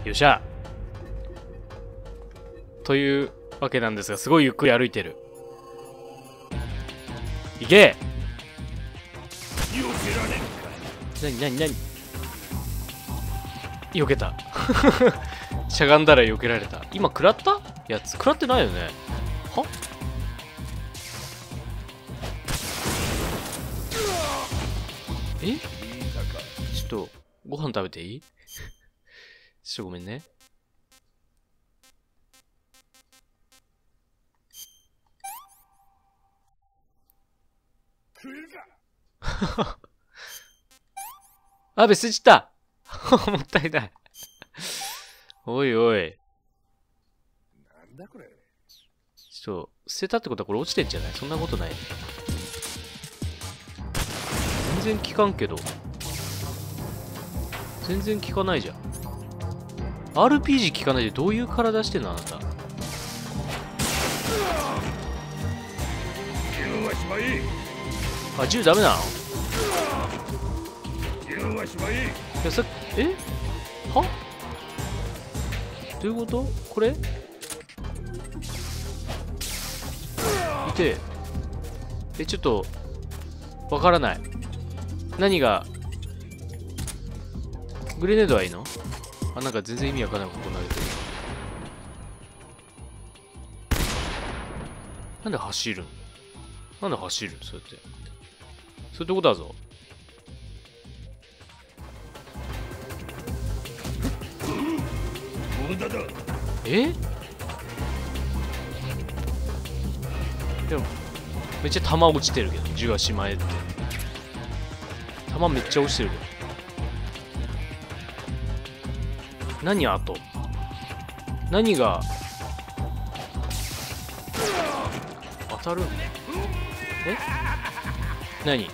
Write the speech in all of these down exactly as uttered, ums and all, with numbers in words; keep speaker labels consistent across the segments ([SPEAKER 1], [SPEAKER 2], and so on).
[SPEAKER 1] よっしゃ。というわけなんですが、すごいゆっくり歩いてる。いけ。なになになに。避けた。しゃがんだら避けられた。今食らったやつ食らってないよね。はえ、ちょっとご飯食べていい？ちょっとごめんね。あ、べ、捨てちった。もったいない。おいおい。
[SPEAKER 2] なんだこれ。
[SPEAKER 1] ちょっと、捨てたってことはこれ落ちてんじゃない？そんなことない。全然効かんけど。全然効かないじゃん。アールピージー 効かないでどういう体してんのあなた。あ、銃ダメなの？いや、さっき、え？は？どういうこと？これ？いて。え、ちょっと、わからない。何が、グレネードはいいの？あ、なんか全然意味わかんないこと投げてる。なんで走るん？なんで走るん？そうやって。そういうとこだぞ。え？でも、めっちゃ弾落ちてるけど、銃はしまえって。弾めっちゃ落ちてるけど。何あと？何が当たるん？え？何？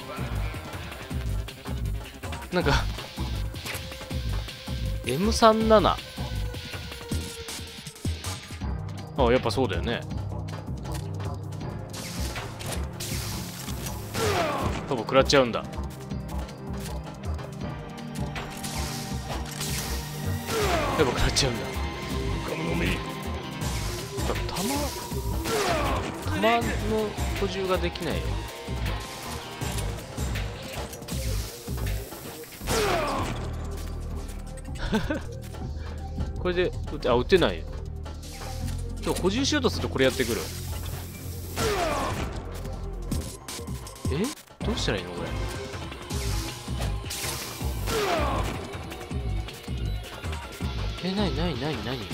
[SPEAKER 1] なんか エムさんじゅうなな。あ、やっぱそうだよね。多分食らっちゃうんだ。やっぱ食らっちゃうんだ。弾弾の補充ができないよ。これで撃て、あ、撃てないよ。でも補充しようとするとこれやってくる。え？どうしたらいいのこれ。え、なになになになに。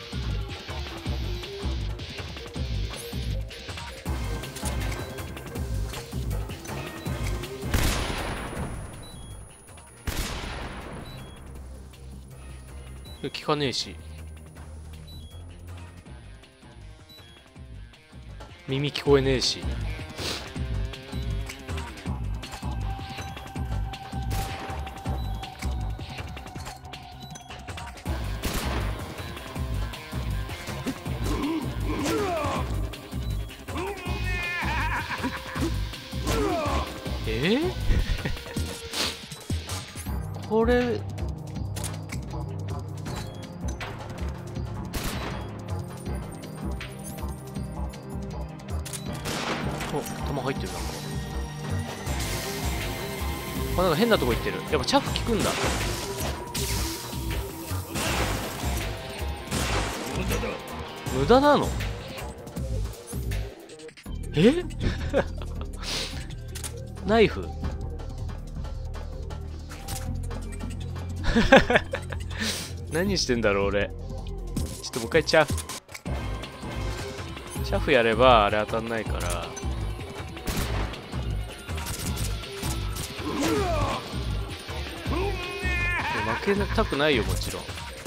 [SPEAKER 1] 聞かねえし。耳聞こえねえし。えー、これお、弾入ってる。なんかあ、なんか変なとこ行ってる。やっぱチャフ効くんだ。無駄なの？えナイフ何してんだろう俺。ちょっともう一回チャフチャフやればあれ当たんないから。負けたくないよもちろん。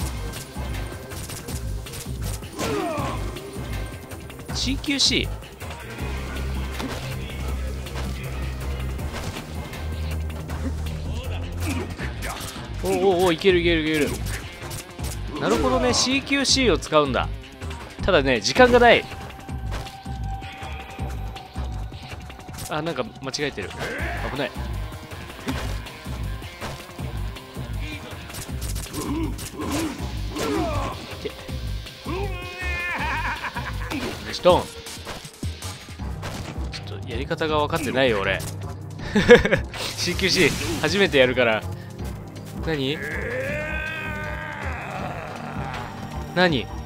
[SPEAKER 1] シーキューシー おおおお、いけるいけるいける。なるほどね、 シーキューシー を使うんだ。ただね、時間がない。あ、なんか間違えてる。危ない。 ドン。ちょっとやり方が分かってないよ俺。シーキューシー 初めてやるから。何何い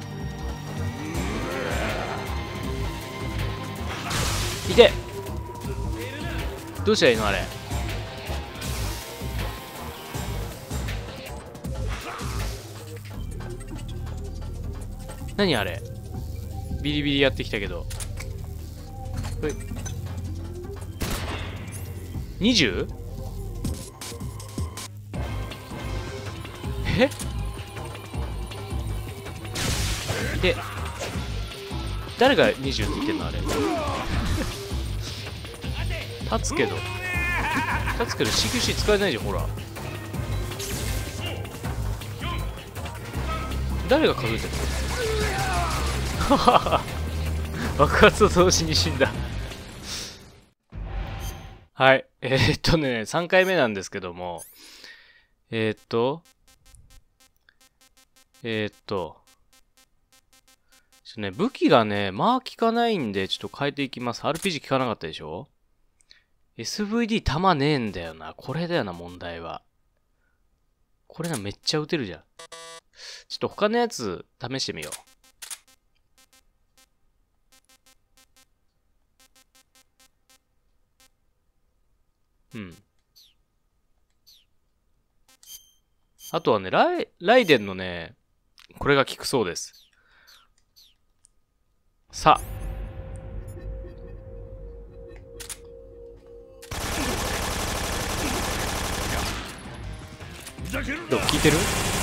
[SPEAKER 1] て、どうしたらいいのあれ。何あれ、ビリビリやってきたけど。これ にじゅう？ えで、誰がにじゅうって言ってんのあれ。立つけど立つけど シーキューシー 使えないじゃん、ほら。誰が数えてるの。爆発と同時に死んだ。はい。えー、っとね、さんかいめなんですけども、えー、っと、えー、っと、ちょっとね、武器がね、まあ効かないんで、ちょっと変えていきます。アールピージー 効かなかったでしょ？ エスブイディー 弾ねえんだよな。これだよな、問題は。これな、めっちゃ撃てるじゃん。ちょっと他のやつ、試してみよう。うん。あとはね、ライ、ライデンのね、これが効くそうです。さあ。どう効いてる？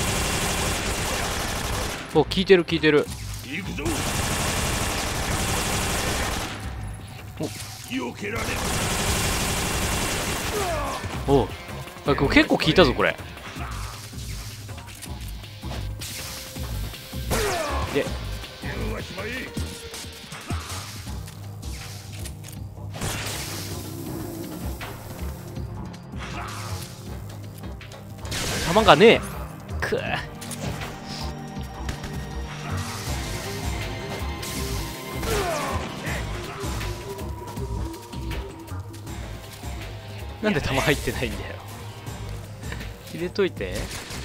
[SPEAKER 1] お、効いてる効いてる。おお、あ、これ結構効いたぞこれ。で、弾がねえ。くぅ。なんで弾入ってないんだよ。入れといて。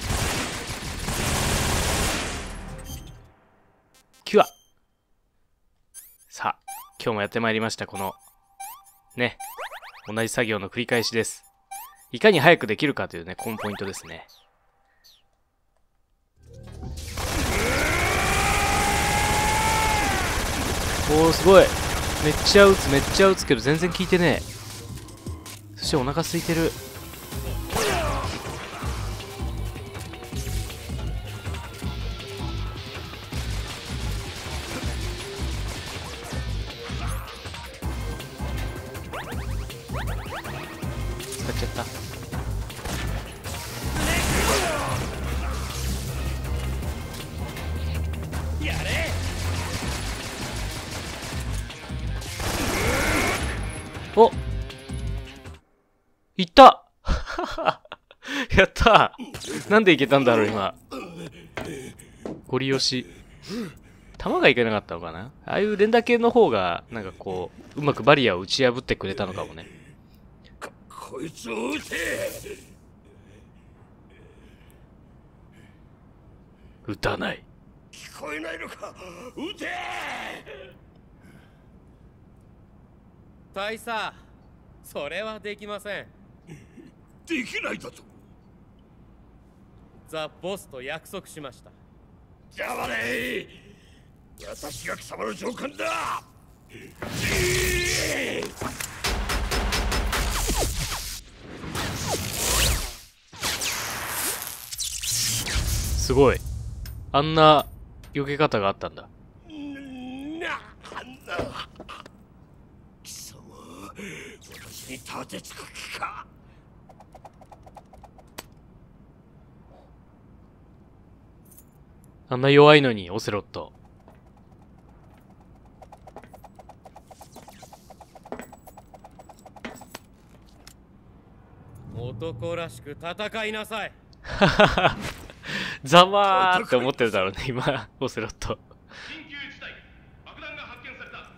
[SPEAKER 1] キュア。さあ、今日もやってまいりました。このね、同じ作業の繰り返しです。いかに早くできるかというね、このポイントですね。おー、すごい。めっちゃ撃つ、めっちゃ撃つけど全然効いてねえ。そしてお腹空いてる。使っちゃった。お、いったやったー。なんでいけたんだろう今。ゴリ押し。弾がいけなかったのかな。ああいう連打系の方がなんかこううまくバリアを打ち破ってくれたのかもね。
[SPEAKER 2] こ、こいつを撃て。
[SPEAKER 1] 撃たない。
[SPEAKER 2] 聞こえないのか。撃て。
[SPEAKER 3] 大佐、それはできません。
[SPEAKER 2] できないだと。
[SPEAKER 3] ザ・ボスと約束しました。
[SPEAKER 2] 黙れ。私が貴様の上官だ。
[SPEAKER 1] すごい。あんな避け方があったんだ。
[SPEAKER 2] 貴様、私に立てつく気か。
[SPEAKER 1] あんな弱いのにオセロット。
[SPEAKER 3] 男らしく戦いなさい。
[SPEAKER 1] ざまーって思ってるだろうね今オセロット。
[SPEAKER 4] 緊急事態、爆弾が発見された。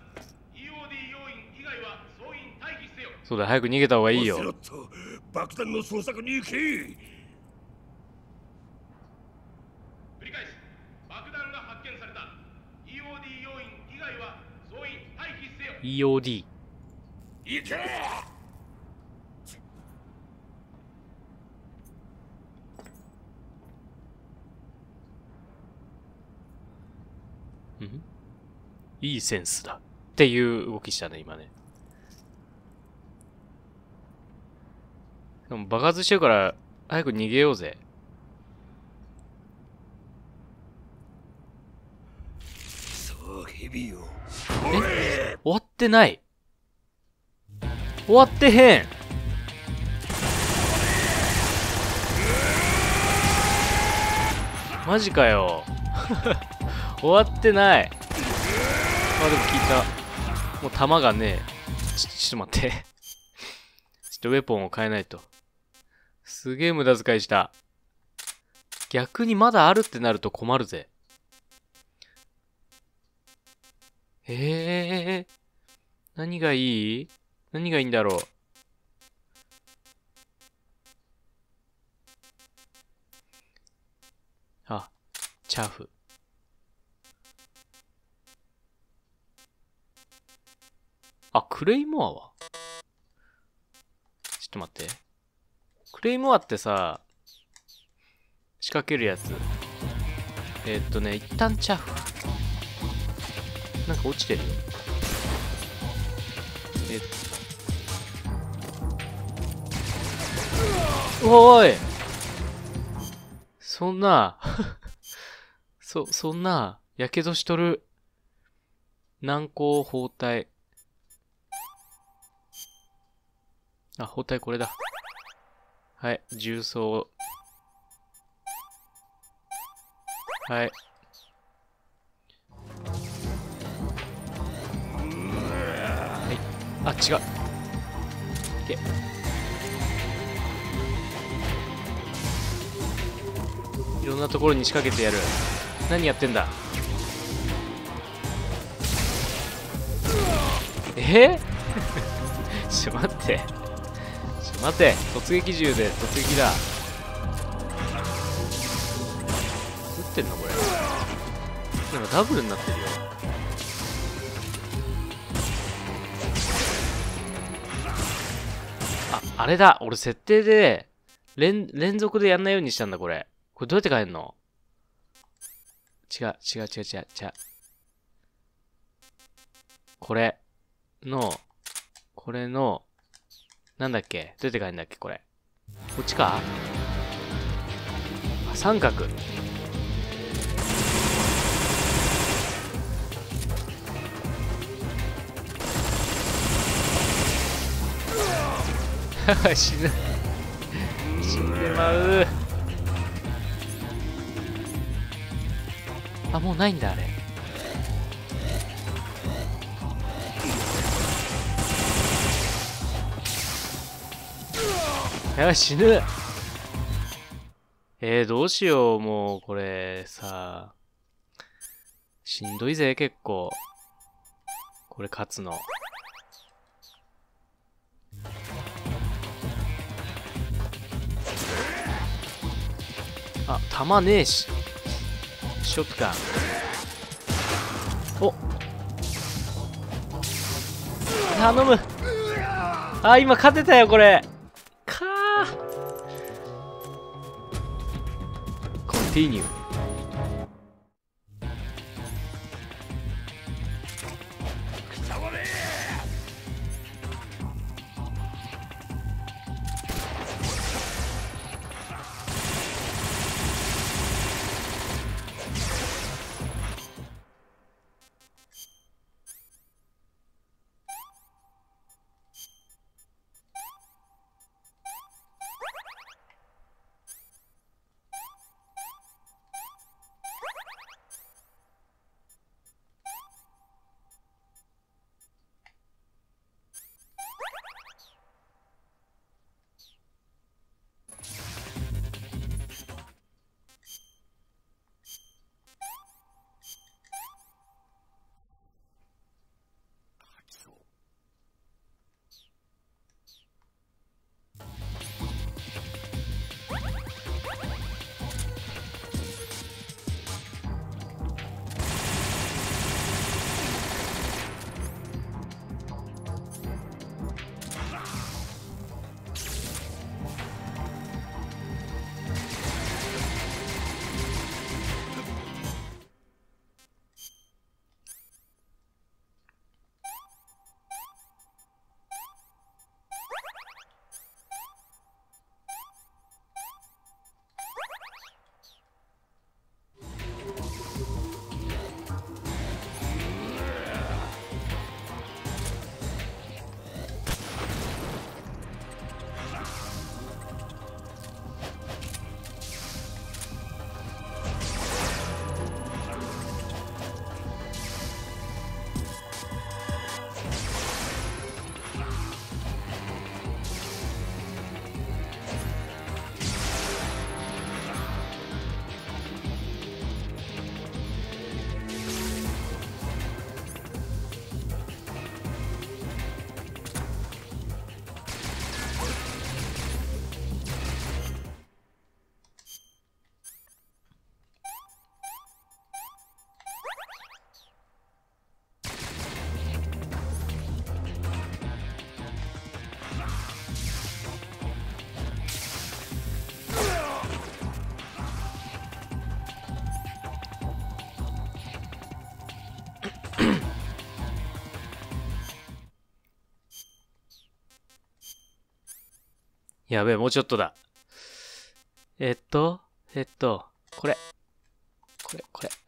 [SPEAKER 1] そうだ、早く逃げた方がいいよ。
[SPEAKER 2] オセロット、爆弾の捜索に行け。
[SPEAKER 4] 繰り返す。爆弾が発見された。 イーオーディー 要員以外は総員退避せよ。
[SPEAKER 1] イーオーディー。
[SPEAKER 2] 行け。
[SPEAKER 1] うんいいセンスだ。っていう動きしたね、今ね。でも爆発してるから、早く逃げようぜ。
[SPEAKER 2] そう、ヘビよ。
[SPEAKER 1] え終わってない。終わってへん。マジかよ。終わってない。あ、でも聞いた。もう弾がねえ。ち、ちょっと待って。ちょっとウェポンを変えないと。すげえ無駄遣いした。逆にまだあるってなると困るぜ。ええー、何がいい？何がいいんだろう。あ、チャーフ。あ、クレイモアはちょっと待って。クレイモアってさ、仕掛けるやつ。えー、っとね、一旦チャーフ。なんか落ちてるよ。えっと。おーいそんな、そ、そんな、やけどしとる。軟膏包帯。あ、包帯これだ。はい、重曹。はい。はい。あ、違う。いけ。いろんなところに仕掛けてやる。何やってんだ。えちょっと待って。ちょっと待って。突撃銃で突撃だ。撃ってんのこれ。なんかダブルになってるよ。あ、あれだ。俺設定で連、連続でやんないようにしたんだ、これ。これどうやって変えんの？違う、違う、違う、違う、違う。これの、これの、なんだっけ？どうやって変えんだっけこれ。こっちか？あ、三角。死ぬ。死んでまう。あ、もうないんだ、あれ。やばい、死ぬ。えー、どうしよう、もう、これ、さ。しんどいぜ、結構。これ、勝つの。あ、弾ねえし。ショットガン。お頼む。あ、今勝てたよ、これ。かー。コンティニュー。 やべえ、もうちょっとだ。えっと、えっと、これ。これ、これ。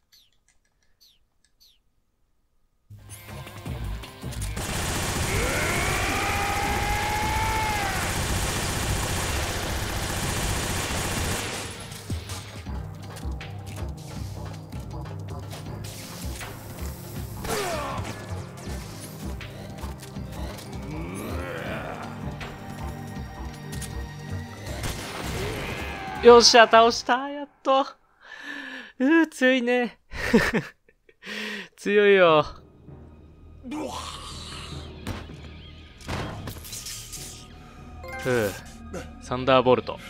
[SPEAKER 1] よっしゃ、倒したやっと。うー、強いね。強いよ。ふう。サンダーボルト。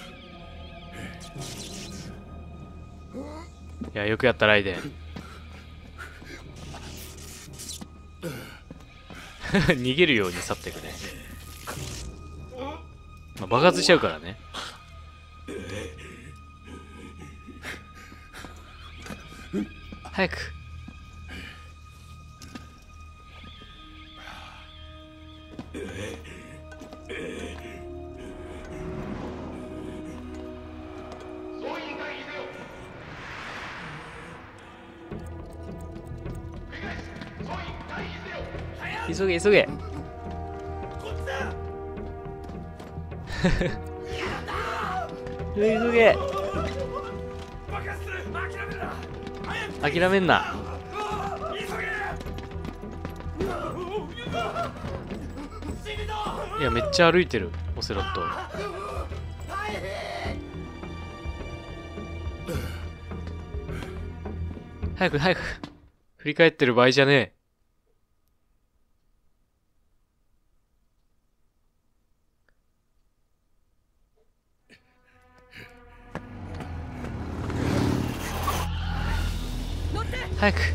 [SPEAKER 1] いや、よくやったライデン。逃げるように去っていくね。まあ、爆発しちゃうからね。早く。急げ急げ。急げ。諦めんな。いや、めっちゃ歩いてるオセロット。早く早く。振り返ってる場合じゃねえ。早く。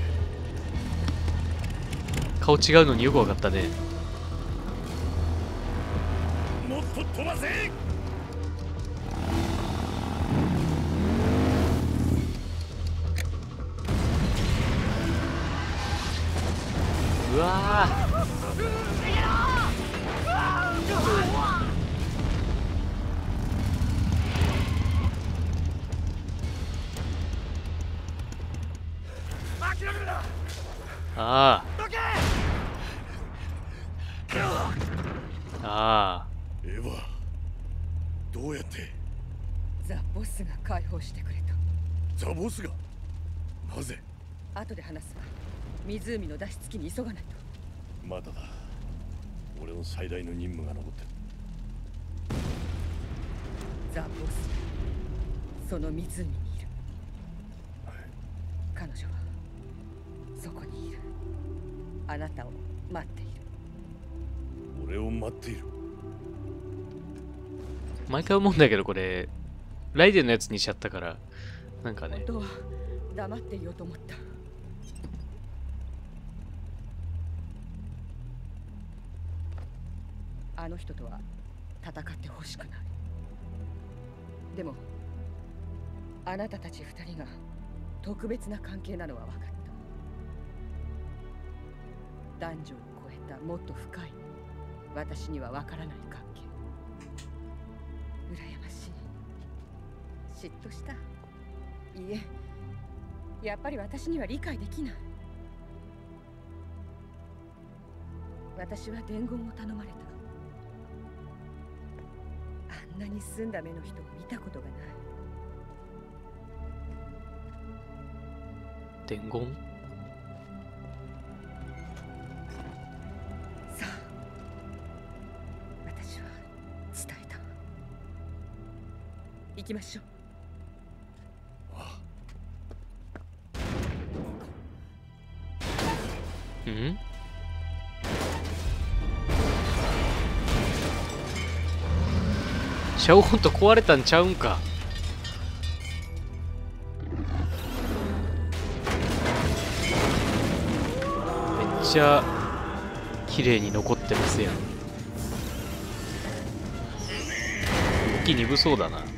[SPEAKER 1] 顔違うのによくわかったね。
[SPEAKER 2] もっと飛ばせ。
[SPEAKER 1] うわー。ああ。ああ。
[SPEAKER 2] エヴァ、どうやって？
[SPEAKER 5] ザ・ボスが解放してくれた。
[SPEAKER 2] ザ・ボスが？なぜ？
[SPEAKER 5] 後で話すわ。湖の脱出機に急がないと。
[SPEAKER 2] まだだ。俺の最大の任務が残ってる。
[SPEAKER 5] ザ・ボス、その湖にいる。彼女はそこにいる。あなたを待っている。
[SPEAKER 2] 俺を待っている。
[SPEAKER 1] 毎回思うんだけど、これライデンのやつにしちゃったからなんかね。
[SPEAKER 5] 本当は黙っていようと思った。あの人とは戦ってほしくない。でもあなたたち二人が特別な関係なのは分かった。男女を超えたもっと深い私には分からない関係。羨ましい。嫉妬した。いいえ、やっぱり私には理解できない。私は伝言を頼まれた。あんなに澄んだ目の人を見たことがない。
[SPEAKER 1] 伝言？
[SPEAKER 5] さあ、私は伝えた。行きましょう。
[SPEAKER 1] うん？シャオホンと壊れたんちゃうんか。めっちゃ綺麗に残ってますやん。武器鈍そうだな。